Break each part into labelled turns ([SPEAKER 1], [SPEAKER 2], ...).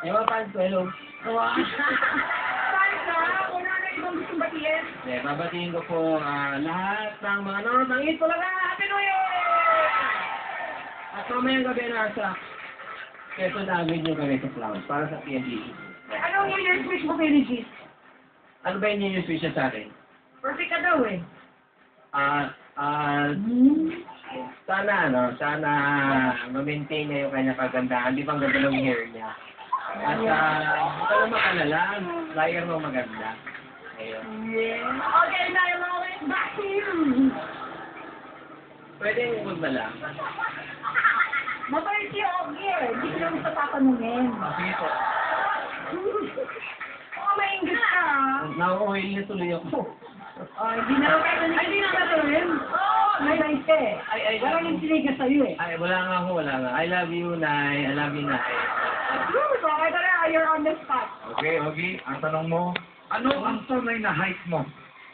[SPEAKER 1] Yung mga fans ko, hello.
[SPEAKER 2] Wow. Fans na, wala na ibang gustong batiin.
[SPEAKER 1] Babatiin ko po lahat ng mga nanonood ng Eat Talaga. Happy New Year! At mamayang gabi na sa Quezon Avenue kami sa Flowers para sa PNDC.
[SPEAKER 2] Anong New Year's wish mo kay Regis?
[SPEAKER 1] Ano ba yung New Year's wish niya sa akin?
[SPEAKER 2] Perfect ka daw eh.
[SPEAKER 1] Sana ma-maintain niya yung kanyang kagandahan. Di ba ang ganda ng hair niya? At huwag ka naman kalala. Flyer mo maganda. Ayun.
[SPEAKER 2] Yeah. Okay, now I'm back to you.
[SPEAKER 1] Pwede yung huwag na lang.
[SPEAKER 2] Mabait si Ogie eh. Hindi ko lang sa tatanungin.
[SPEAKER 1] Sige po.
[SPEAKER 2] Maingit ka ah.
[SPEAKER 1] Nauuwi niya tuloy ako.
[SPEAKER 2] Hindi na hindi na natuloyin. May nice ka eh. Walang yung sinigas sa'yo eh.
[SPEAKER 1] Ay, wala nga ako, wala nga. I love you, Nay. I love you, Nay.
[SPEAKER 2] So, ito na, you're on the spot.
[SPEAKER 3] Okay, Ogie, ang tanong mo, ano ang tunay na height mo?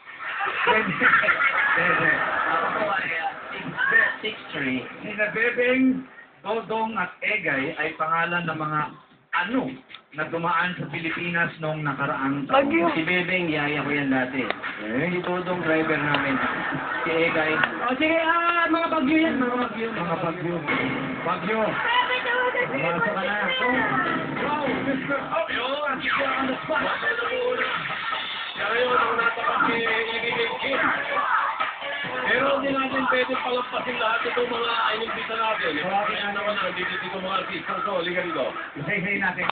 [SPEAKER 1] Ako po ay 6'3".
[SPEAKER 3] Sina Bebeng, Dodong at Egay ay pangalan ng mga ano na dumaan sa Pilipinas noong nakaraang taon.
[SPEAKER 1] Si Bebeng, yaya ko yan dati. Si Dodong, driver namin. Si Egay. Sige, mga bagyo yan, mga bagyo.
[SPEAKER 3] Mga bagyo. Bagyo.
[SPEAKER 1] Pumasok ka na.
[SPEAKER 3] Wow, Mr. Oh, yun! You're on the spot.
[SPEAKER 4] Kaya yun ang natapat ni Ibig Kim. Pero hindi natin pwede palampasin lahat itong mga inimbita natin. Kaya naman na, dito mga artista ko, liga dito.
[SPEAKER 3] Isa-isayin natin.